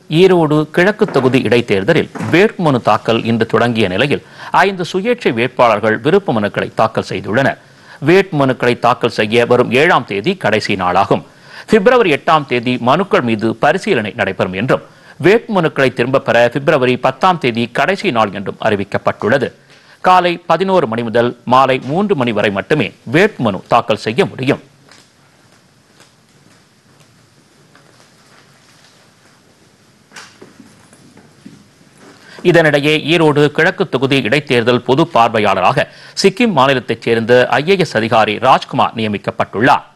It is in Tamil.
ஈரோடு கிழக்கு தொகுதி இடைத்தேர்தலில் வேட்புமனு தாக்கல் இன்று தொடங்கிய நிலையில் 5 சுயேட்சை வேட்பாளர்கள் விருப்ப மனுக்களை தாக்கல் செய்துள்ளனர். வேட்புமனுக்களை தாக்கல் செய்ய வரும் 7ஆம் தேதி கடைசி நாளாகும். பிப்ரவரி 8ஆம் தேதி மனுக்கள் மீது பரிசீலனை நடைபெறும் என்றும் வேட்புமனுக்களை திரும்பப் பெற பிப்ரவரி 10ஆம் தேதி கடைசி நாள் என்றும் அறிவிக்கப்பட்டுள்ளது. காலை 11 மணி முதல் மாலை 3 மணி வரை மட்டுமே வேட்புமனு தாக்கல் செய்ய முடியும். இதனிடையே ஈரோடு கிழக்கு தொகுதி இடைத்தேர்தல் பொது பார்வையாளராக சிக்கிம் மாநிலத்தைச் சேர்ந்த IAS அதிகாரி ராஜ்குமார் நியமிக்கப்பட்டுள்ளார்.